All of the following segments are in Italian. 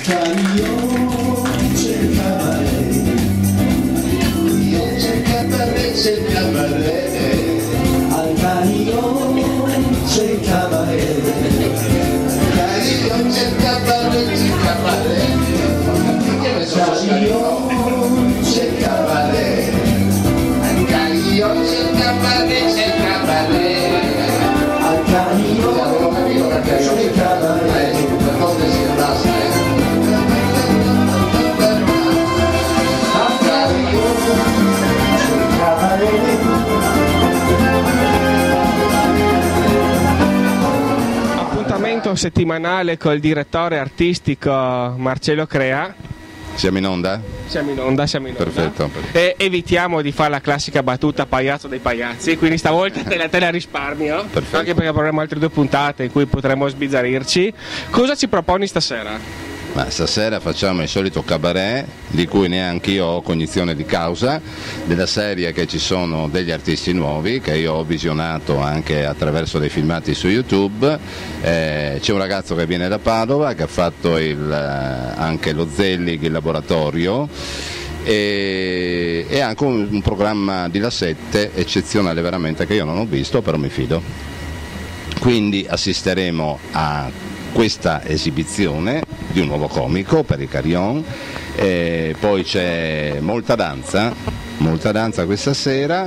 Appuntamento settimanale col direttore artistico Marcello Crea. Siamo in onda? Siamo in onda. Perfetto. E evitiamo di fare la classica battuta pagliazzo dei pagliazzi, quindi stavolta te la risparmio. Perfetto. Anche perché avremo altre 2 puntate in cui potremo sbizzarrirci. Cosa ci proponi stasera? Ma stasera facciamo il solito cabaret, di cui neanche io ho cognizione di causa, della serie che ci sono degli artisti nuovi, che io ho visionato anche attraverso dei filmati su YouTube. C'è un ragazzo che viene da Padova, che ha fatto anche lo Zelig, il laboratorio, e anche un programma di La 7 eccezionale veramente, che io non ho visto, però mi fido. Quindi assisteremo a questa esibizione di un nuovo comico per il Carillon, poi c'è molta danza questa sera.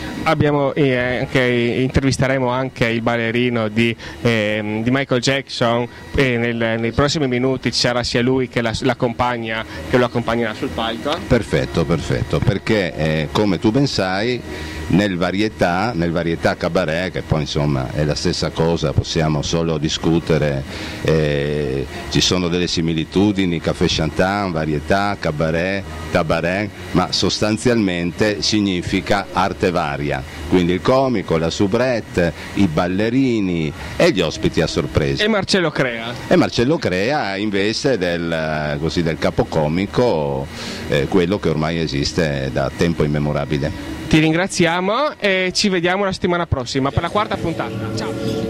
Intervisteremo anche il ballerino di Michael Jackson, e nei prossimi minuti ci sarà sia lui che lo accompagnerà sul palco. Perfetto, perché come tu ben sai, nel varietà cabaret, che poi insomma è la stessa cosa, possiamo solo discutere, ci sono delle similitudini, café chantant, varietà, cabaret, tabaret, ma sostanzialmente significa arte varia, quindi il comico, la soubrette, i ballerini e gli ospiti a sorpresa. E Marcello Crea invece del capocomico, quello che ormai esiste da tempo immemorabile. Ti ringraziamo e ci vediamo la settimana prossima per la 4ª puntata. Ciao!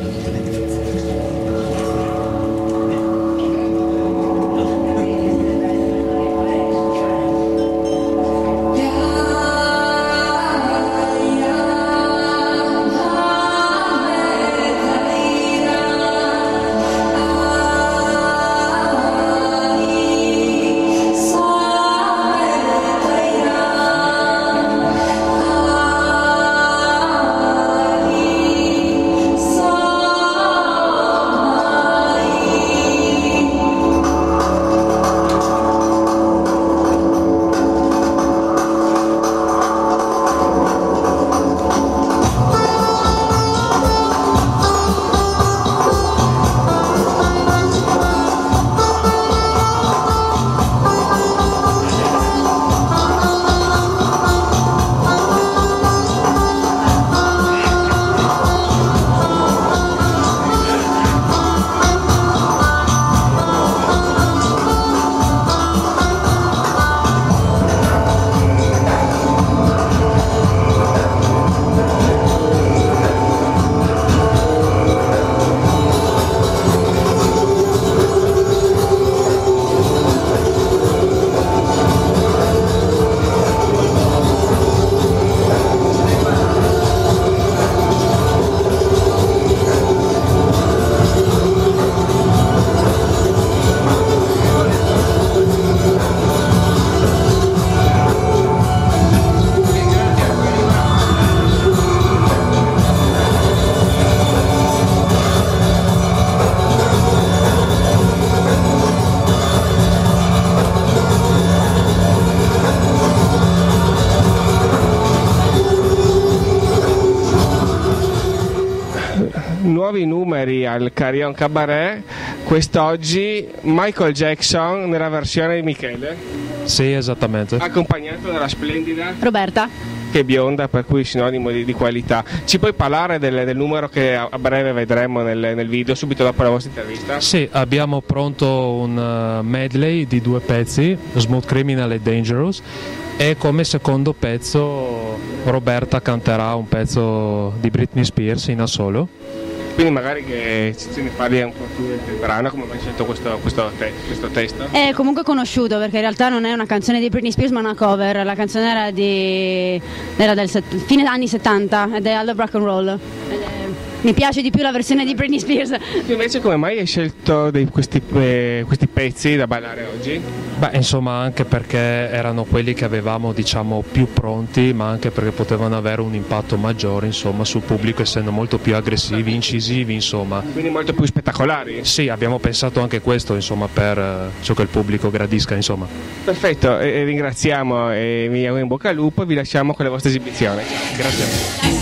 Nuovi numeri al Carillon Cabaret, quest'oggi Michael Jackson nella versione di Michele. Sì, esattamente. Accompagnato dalla splendida Roberta, che è bionda, per cui sinonimo di qualità. Ci puoi parlare del numero che a breve vedremo nel video, subito dopo la vostra intervista? Sì, abbiamo pronto un medley di 2 pezzi, Smooth Criminal e Dangerous, e come secondo pezzo Roberta canterà un pezzo di Britney Spears in assolo. Quindi magari che ce ne parli un po' più del brano, come hai scelto questo testo? È comunque conosciuto perché in realtà non è una canzone di Britney Spears ma una cover, la canzone era del fine anni 70 ed è All the Rock and Roll. Mi piace di più la versione di Britney Spears. Tu invece come mai hai scelto questi pezzi da ballare oggi? Beh, insomma, anche perché erano quelli che avevamo, diciamo, più pronti, ma anche perché potevano avere un impatto maggiore, insomma, sul pubblico, essendo molto più aggressivi, incisivi, insomma. Quindi molto più spettacolari? Sì, abbiamo pensato anche questo, insomma, per ciò che il pubblico gradisca, insomma. Perfetto, ringraziamo e vi auguro in bocca al lupo e vi lasciamo con la vostra esibizione. Grazie.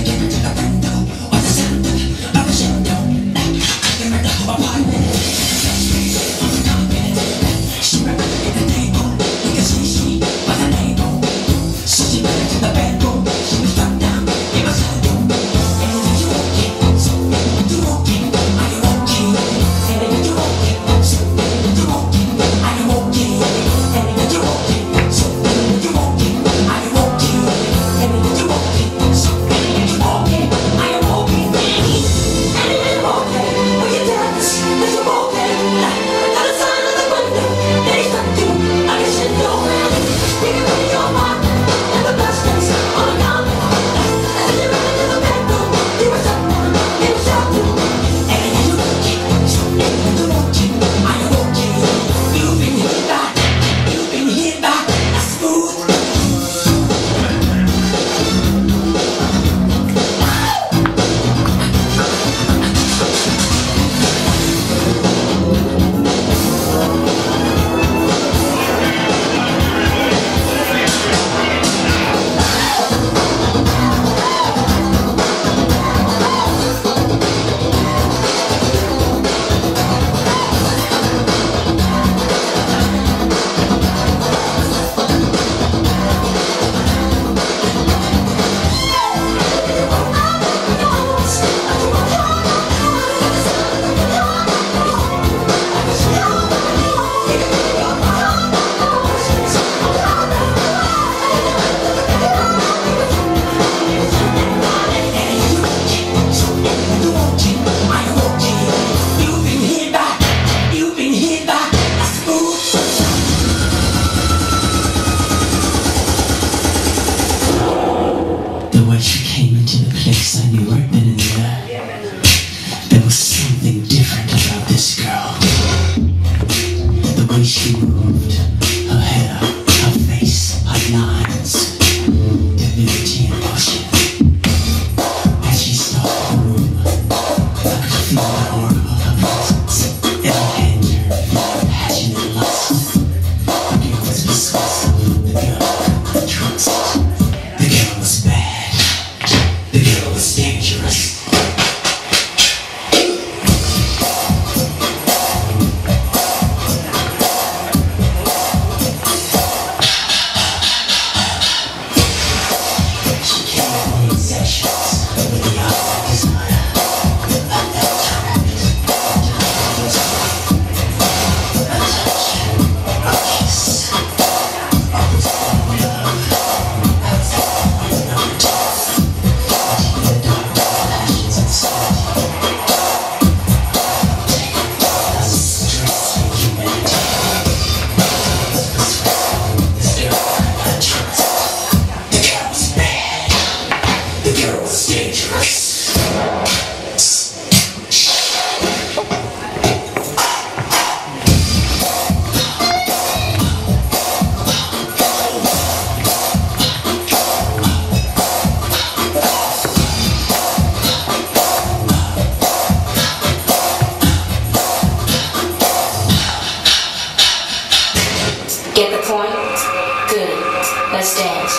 Get the point? Good. Let's dance.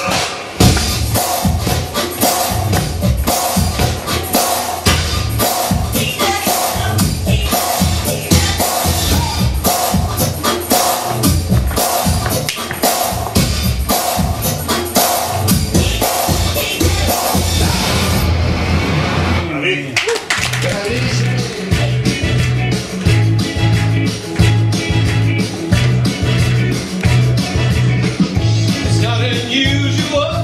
It's not unusual.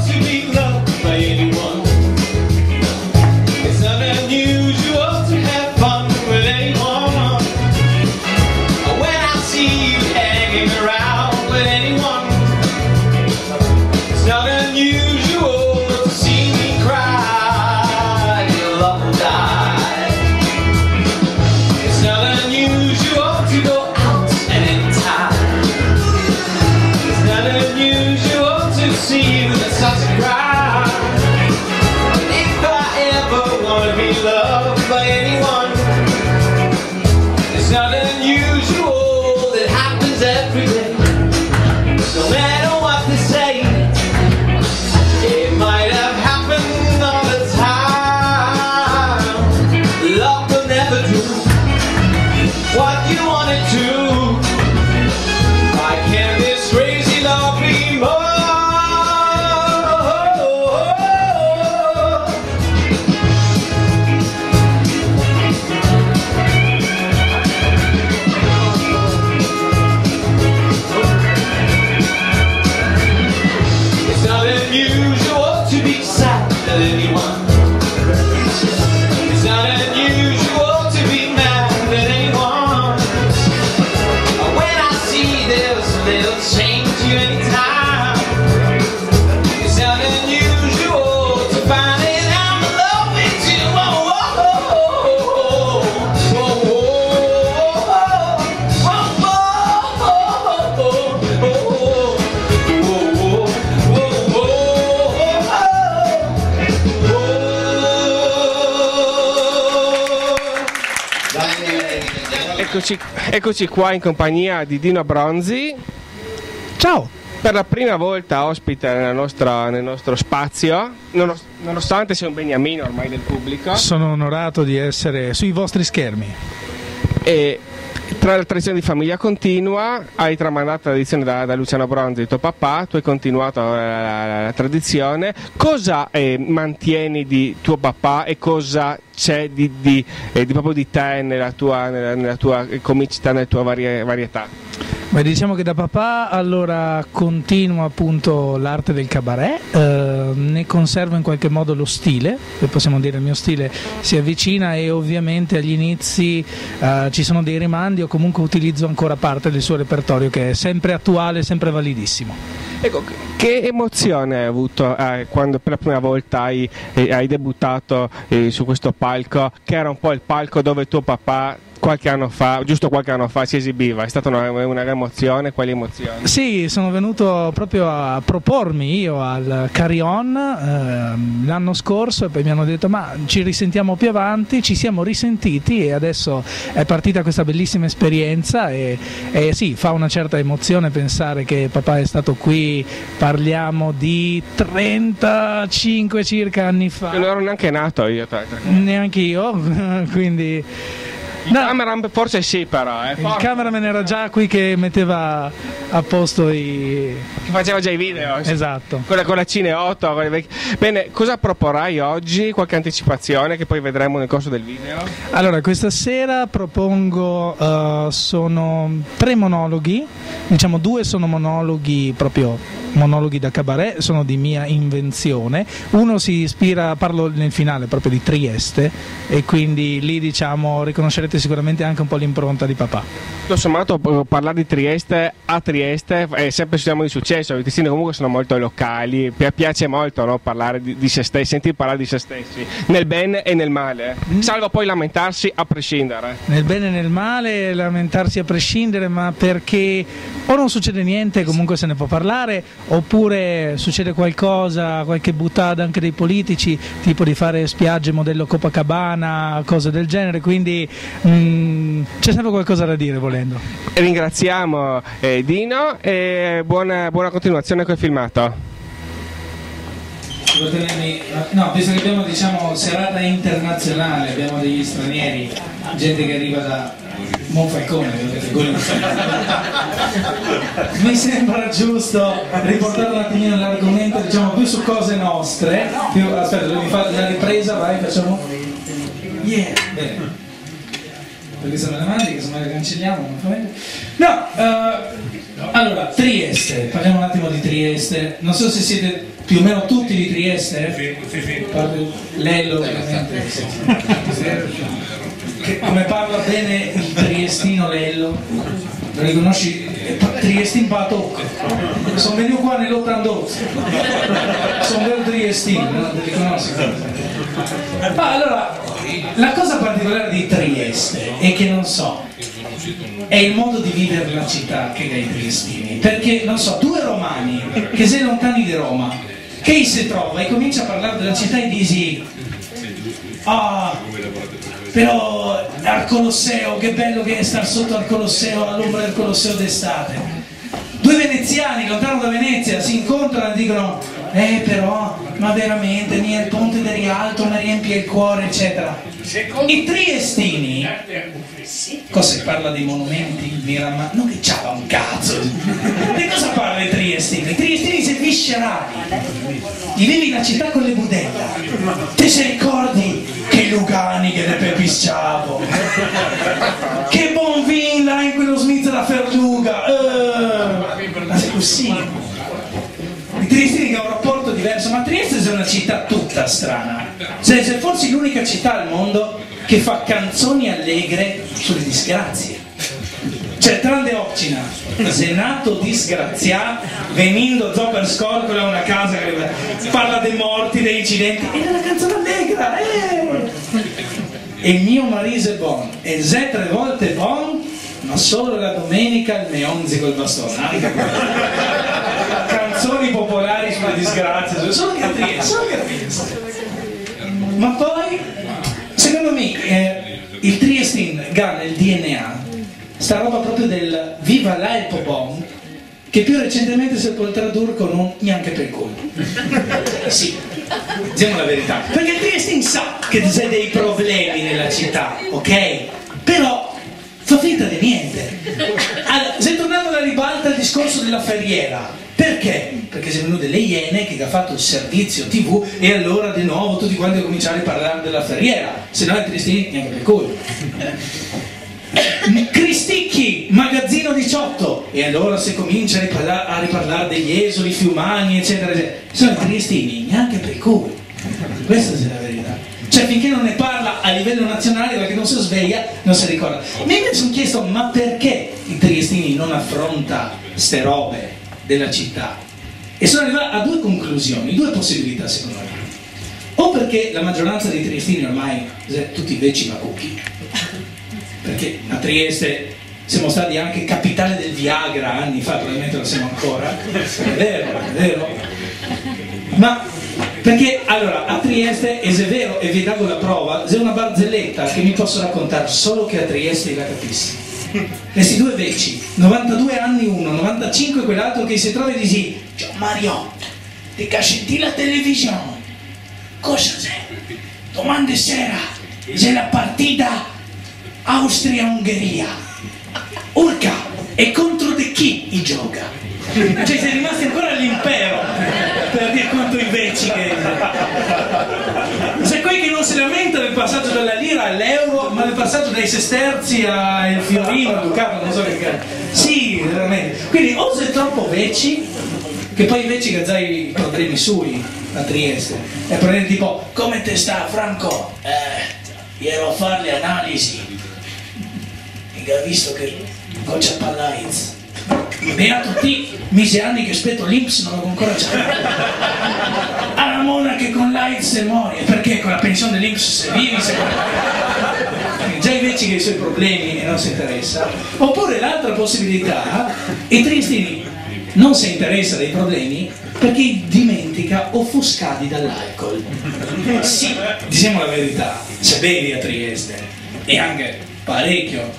Eccoci qua in compagnia di Dino Bronzi. Ciao! Per la prima volta ospite nel nostro spazio, nonostante sia un beniamino ormai del pubblico. Sono onorato di essere sui vostri schermi. E tra la tradizione di famiglia continua, hai tramandato la tradizione da Luciano Bronzi, tuo papà, tu hai continuato la tradizione. Cosa mantieni di tuo papà e cosa c'è proprio di te nella tua comicità, nella tua varietà? Beh, diciamo che da papà allora continuo appunto l'arte del cabaret, ne conservo in qualche modo lo stile, se possiamo dire il mio stile si avvicina, e ovviamente agli inizi ci sono dei rimandi, o comunque utilizzo ancora parte del suo repertorio che è sempre attuale, sempre validissimo. Ecco, che emozione hai avuto quando per la prima volta hai debuttato su questo palco, che era un po' il palco dove tuo papà giusto qualche anno fa si esibiva? È stata una emozione? Quali emozioni? Sì, sono venuto proprio a propormi io al Carry On l'anno scorso, e poi mi hanno detto ma ci risentiamo più avanti, ci siamo risentiti e adesso è partita questa bellissima esperienza, e sì, fa una certa emozione pensare che papà è stato qui, parliamo di 35 circa anni fa. Non ero neanche nato io. Neanche io, quindi... Il cameraman forse sì, però. Il cameraman era già qui che metteva a posto che faceva già i video. Esatto. Con la Cineotto. Bene, cosa proporrai oggi? Qualche anticipazione che poi vedremo nel corso del video? Allora, questa sera propongo, sono 3 monologhi, diciamo 2 sono monologhi proprio monologhi da cabaret, sono di mia invenzione. Uno si ispira, parlo nel finale proprio di Trieste, e quindi lì diciamo riconoscerete sicuramente anche un po' l'impronta di papà. Tutto sommato parlare di Trieste a Trieste è sempre sinonimo di successo, i testini comunque sono molto locali, piace molto, no, parlare di se stessi, sentire parlare di se stessi, nel bene e nel male, salvo poi lamentarsi a prescindere. Nel bene e nel male, lamentarsi a prescindere, ma perché o non succede niente, comunque se ne può parlare, oppure succede qualcosa, qualche buttata anche dei politici, tipo di fare spiagge modello Copacabana, cose del genere, quindi c'è sempre qualcosa da dire volendo. Ringraziamo Dino e buona continuazione col filmato. No, visto che abbiamo diciamo serata internazionale, abbiamo degli stranieri, gente che arriva da Monfalcone, mi sembra giusto riportare un attimino l'argomento diciamo più su cose nostre, aspetta, mi fa la ripresa, vai, facciamo bene, perché sono le mani che se mai le cancelliamo allora, Trieste, parliamo un attimo di Trieste, non so se siete più o meno tutti di Trieste, sì. Lello ovviamente, sì. Come parla bene il triestino Lello, lo riconosci? Triestin Patocco, sono venuto qua nell'82, sono vero triestino, non ti riconosci? Allora, la cosa particolare di Trieste è che non so, è il modo di vivere la città che dà i triestini, perché non so, 2 romani che sei lontani di Roma, che si trova e comincia a parlare della città e dici però al Colosseo, che bello che è star sotto al Colosseo, all'ombra del Colosseo d'estate. 2 veneziani lontano da Venezia si incontrano e dicono però, ma veramente, il ponte del Rialto mi riempie il cuore, eccetera. I triestini, cosa parla dei monumenti, non che c'ava un cazzo, di cosa parla i triestini? I triestini sei viscerati, gli vivi la città con le budella, te se ricordi che Lugani che ne pepisciavo, che buon vin là in quello Smith da Ferluga, ma sei così. I triestini che ha un rapporto diverso, ma Trieste è una città tutta strana, se forse l'unica città al mondo che fa canzoni allegre sulle disgrazie, cioè tranne Occina, se è nato disgraziato, venendo zo per scorcola a una casa che parla dei morti, degli incidenti, ed è una canzone allegra, e il mio marito è buono, e zè 3 volte buono, ma solo la domenica il meonzi col bastone, canzoni popolari sulle disgrazie, solo che a Trieste. Ma poi secondo me il Triestin ha nel DNA sta roba proprio del viva l'Alpobon, che più recentemente si è poi tradurre con un neanche per culo. Sì, diciamo la verità. Perché il Triestin sa che c'è dei problemi nella città, ok? Però fa finta di niente. Allora, se tornando alla ribalta al discorso della Ferriera, perché? Perché sono venute delle Iene che ha fatto il servizio TV e allora di nuovo tutti quanti cominciare a parlare della Ferriera, se no il Triestin neanche per culo. Cristicchi, magazzino 18, e allora si comincia a riparlare degli esuli fiumani eccetera eccetera. Sono i triestini neanche per il culo, questa è la verità. Cioè finché non ne parla a livello nazionale, perché non si sveglia, non si ricorda. Mi sono chiesto, ma perché i triestini non affronta ste robe della città? E sono arrivato a due conclusioni, due possibilità secondo me. O perché la maggioranza dei triestini ormai tutti vecchi macucchi, perché a Trieste siamo stati anche capitale del Viagra anni fa, probabilmente lo siamo ancora, è vero, ma perché allora a Trieste, e se è vero, e vi davo la prova, c'è una barzelletta che mi posso raccontare solo che a Trieste la capissi. Questi due vecchi, 92 anni uno, 95 quell'altro, che si trova e dici: ciao Mario, ti senti la televisione? Cosa c'è? Domani sera c'è la partita Austria-Ungheria. Urca, e contro di chi i gioca? Cioè sei rimasti ancora all'impero, per dire quanto inveci che c'è qui che non si lamenta del passaggio dalla lira all'euro, ma del passaggio dai sesterzi al fiorino, al ducato, non so che cazzo. Sì, veramente. Quindi o sei troppo vecchi, che poi invece che hai i problemi sui a Trieste, e prendere tipo: come te sta Franco? Ero a fare le analisi, mica visto che coccia pallaiz. Beato te, mise anni che aspetto l'Inps, non l'ho ancora già. Alla mona che con l'AIDS se muore, perché con la pensione dell'Inps se vivi, se già invece che i suoi problemi e non si interessa. Oppure l'altra possibilità, i triestini non si interessa dei problemi perché dimentica offuscati dall'alcol. Sì, diciamo la verità, se bevi a Trieste, e anche parecchio,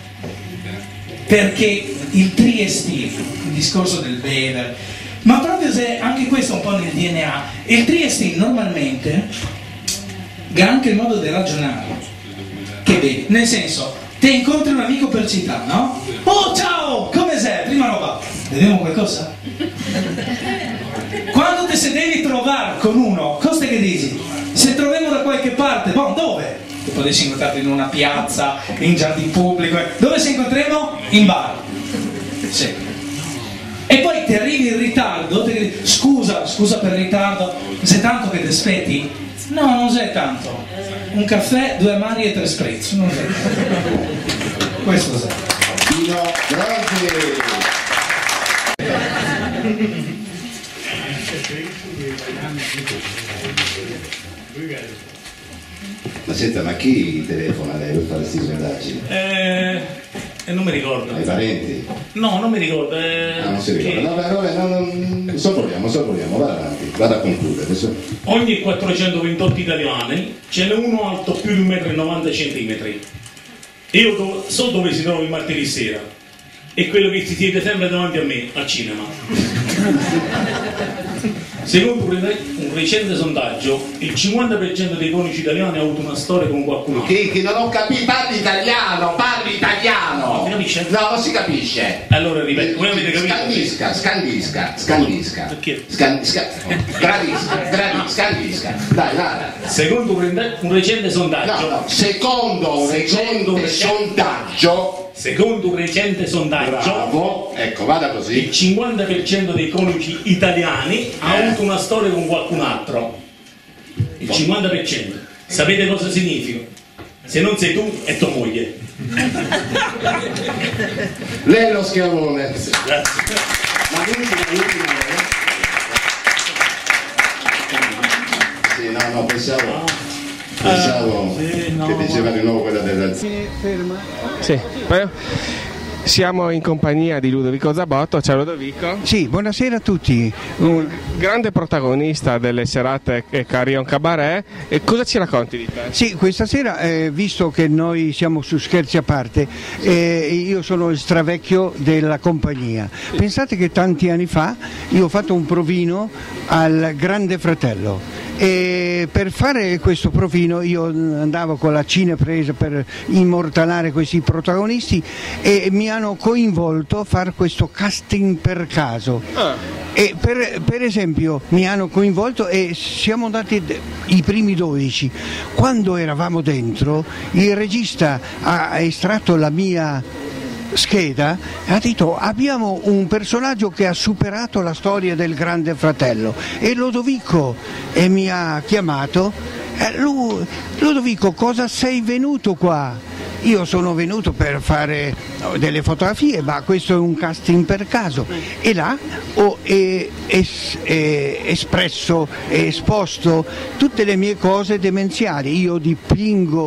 perché il triestino, il discorso del bere, ma proprio se anche questo è un po' nel DNA, il triestino normalmente ha anche il modo di ragionare che bevi, nel senso, te incontri un amico per città, no? Oh ciao, come sei? Prima roba, vediamo qualcosa? Quando ti se devi trovare con uno, cosa che dici? Se troviamo da qualche parte, boh, dove? Che potessi incontrarti in una piazza, in giardino pubblico, dove ci incontriamo? In bar. Sì. E poi ti arrivi in ritardo, ti dici: scusa per il ritardo, sei tanto che ti aspetti? No, non sei tanto. Un caffè, 2 amari e 3 spritz, non sei tanto. Questo sei. Pino Grossi. Ma senta, ma chi telefona lei per fare questi sondaggi? Non mi ricordo. Ai parenti? No, non mi ricordo. Non si ricorda. No, sorvoliamo, vada avanti, vada a concludere. Adesso. Ogni 428 italiani ce n'è uno alto più di 1,90 m. Io so dove si trova il martedì sera. È quello che si siede sempre davanti a me, al cinema. Secondo un recente sondaggio, il 50% dei coniugi italiani ha avuto una storia con qualcun altro. Che non ho capito, parli italiano! Non si capisce? No, non si capisce. Allora ripeto, voi avete capito? Scandisca. Perché? Scandisca. Dai. Secondo un recente sondaggio. No. Secondo un recente sondaggio. Bravo, ecco, vada così. Il 50% dei coniugi italiani ha avuto una storia con qualcun altro. Il 50%. Sapete cosa significa? Se non sei tu, è tua moglie. Lei è lo schiavone. Grazie. Ma l'ultima. Sì, no, pensavo che diceva di nuovo quella della... Sì, Siamo in compagnia di Ludovico Zabotto. Ciao Ludovico. Sì, buonasera a tutti. Un grande protagonista delle serate Carillon Cabaret. E cosa ci racconti di te? Sì, questa sera, visto che noi siamo su Scherzi a parte, io sono il stravecchio della compagnia. Pensate che tanti anni fa io ho fatto un provino al Grande Fratello. E per fare questo provino io andavo con la cinepresa per immortalare questi protagonisti e mi hanno coinvolto a fare questo casting per caso. E per esempio mi hanno coinvolto e siamo andati i primi 12. Quando eravamo dentro il regista ha estratto la mia scheda e ha detto: abbiamo un personaggio che ha superato la storia del Grande Fratello, e Ludovico mi ha chiamato. Ludovico, cosa sei venuto qua? Io sono venuto per fare delle fotografie, ma questo è un casting per caso. E là ho espresso e esposto tutte le mie cose demenziali. Io dipingo,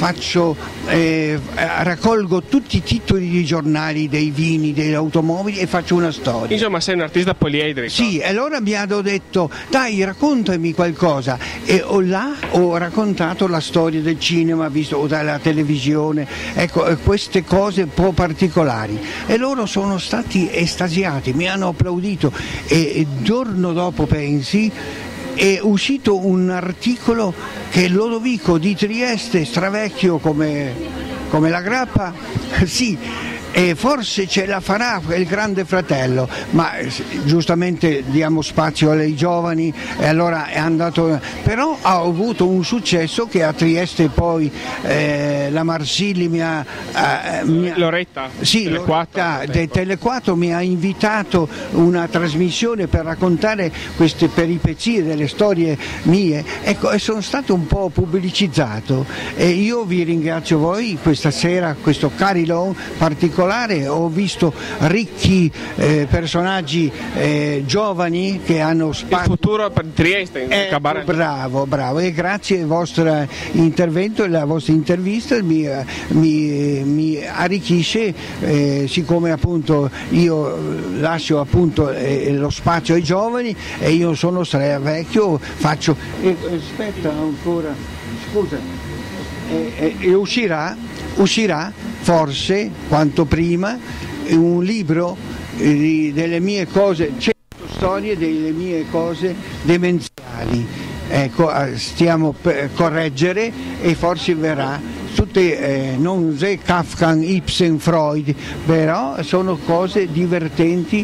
raccolgo tutti i titoli di giornali, dei vini, delle automobili e faccio una storia. Insomma, sei un artista poliedrico. Sì, e allora mi hanno detto: dai, raccontami qualcosa. E ho raccontato la storia del cinema, visto dalla televisione. Ecco, queste cose un po' particolari, e loro sono stati estasiati, mi hanno applaudito, e giorno dopo, pensi, è uscito un articolo che Lodovico di Trieste, stravecchio come la grappa, sì, e forse ce la farà il Grande Fratello, ma giustamente diamo spazio ai giovani, e allora è andato, però ha avuto un successo che a Trieste poi la Marsili mi ha Loretta, sì, Tele4 mi ha invitato una trasmissione per raccontare queste peripezie delle storie mie, ecco, e sono stato un po' pubblicizzato, e io vi ringrazio voi questa sera, questo Carillon particolare. Ho visto ricchi personaggi giovani che hanno spazio. Il futuro per Trieste in Cabaret. Bravo, e grazie al vostro intervento e alla vostra intervista mi arricchisce, siccome appunto io lascio appunto lo spazio ai giovani, e io sono vecchio, faccio aspetta ancora, scusa, e uscirà forse quanto prima un libro delle mie cose, 100 storie delle mie cose demenziali. Ecco, stiamo per correggere, e forse verrà tutte, non sé Kafka, Ibsen, Freud, però sono cose divertenti.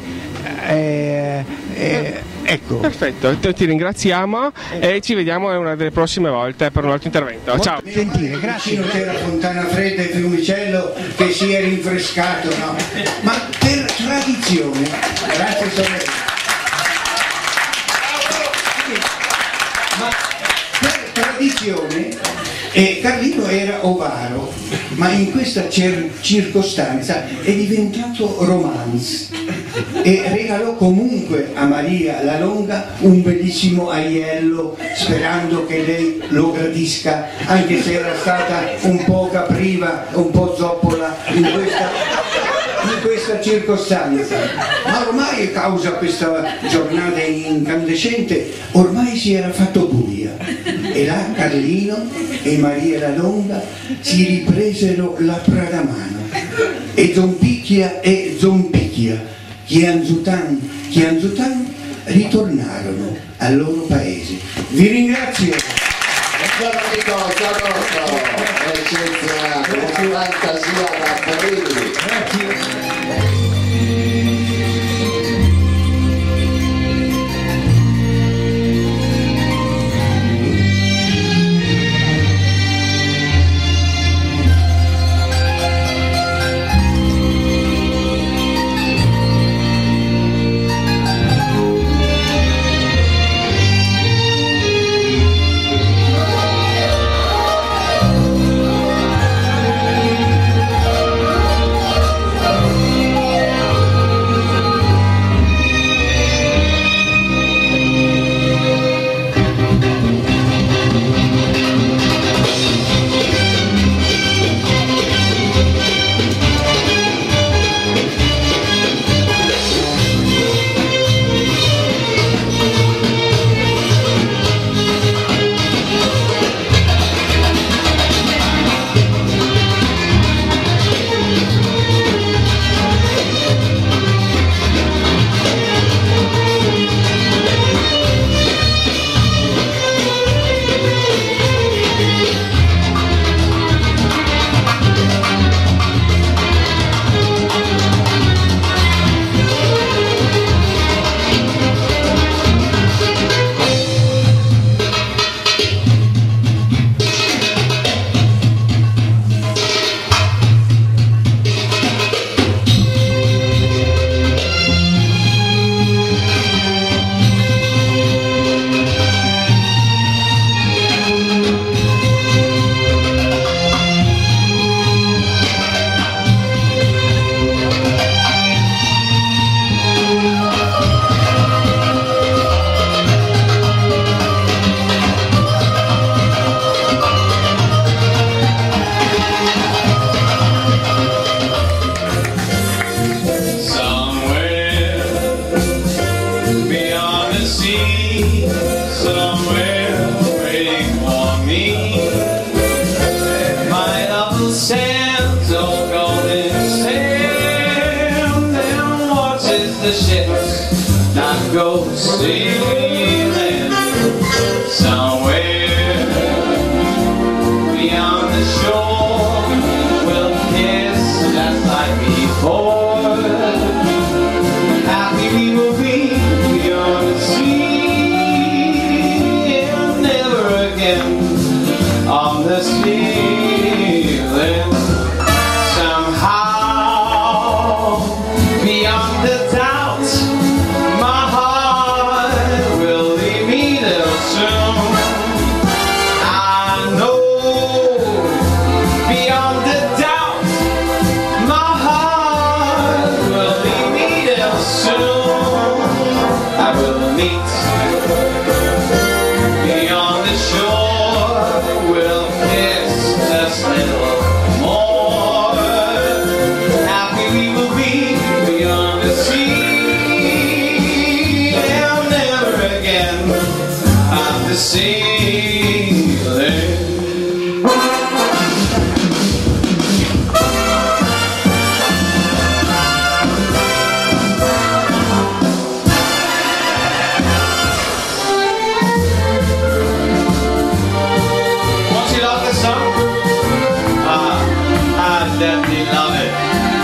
Ecco. Perfetto, ti ringraziamo e ci vediamo una delle prossime volte per un altro intervento. Ciao. Gentile, grazie. C'era Fontana Fredda e Fiumicello che si è rinfrescato, no? Ma per tradizione, grazie sorella. Ma per tradizione Carlino era ovaro, ma in questa circostanza è diventato romance, e regalò comunque a Maria la Longa un bellissimo aiello, sperando che lei lo gradisca, anche se era stata un po' capriva, un po' zoppola in questa circostanza. Ma ormai, a causa questa giornata incandescente, ormai si era fatto buia, e là Carlino e Maria la Longa si ripresero la Pradamano, e Zompicchia Chianzutan ritornarono al loro paese. Vi ringrazio. Una fantasia da Carilli. ships that go sailing somewhere beyond the shore. We'll kiss just like before. Happy we will be beyond the sea, and never again on the ceiling. Somehow beyond the doubt, my heart will lead me there soon. I know beyond the doubt, my heart will lead me there soon. I will meet beyond the shore, we'll kiss just a little more. Happy we will be beyond the sea, and never again on the ceiling. Once you love this song, I definitely love it.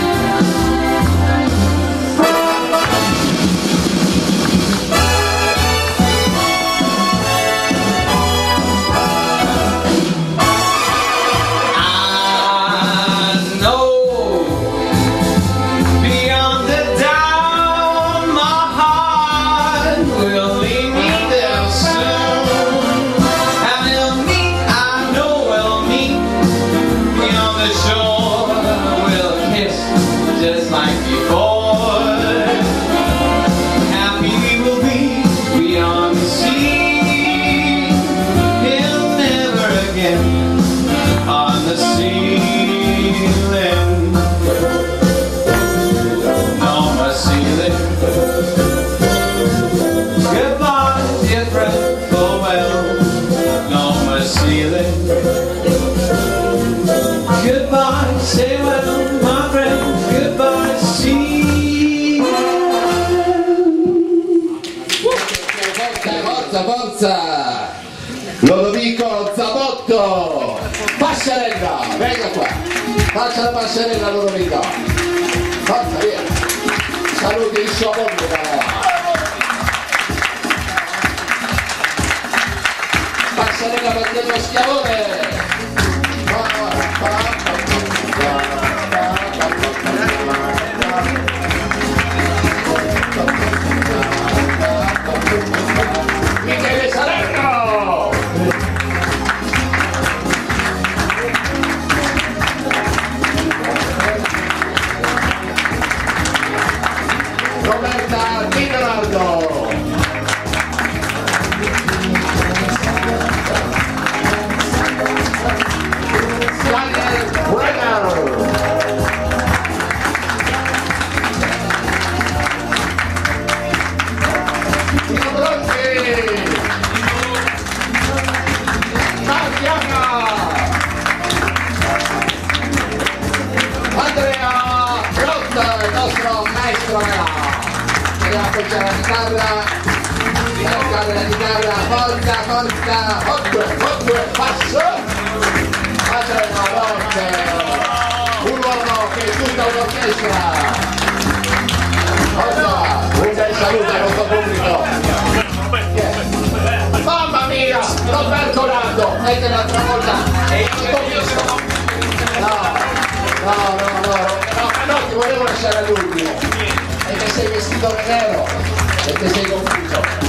I know beyond the doubt, my heart will lead me there soon. And we'll meet, I know we'll meet beyond the shore. We'll kiss just like before. Happy we will be beyond the sea, and never again on the ceiling. No more ceiling. Goodbye, dear friend, farewell. No more ceiling. Goodbye, stay well, my friend. Goodbye, see. Forza, forza! Lodovico Zabotto! Passerella, venga qua! Faccia la passerella Lodovico! Forza, via! Saluti il suo pubblico! Passerella per dello Schiavone! Michele Salerno! Roberta Di Leonardo! Daniel Brenner! Tino Bronchi! Mariana! Andrea Rotta, il nostro maestro che appoggia la chitarra, la chitarra, forza, forza, forza, passo! Andrea Rotta, un uomo che è tutta un'orchestra! Forza, un bel saluto al nostro pubblico! Mamma mia, Roberto Nando, è che l'altra volta è il visto. No, ti volevo lasciare all'ultimo, perché sei vestito nero, perché sei confuso.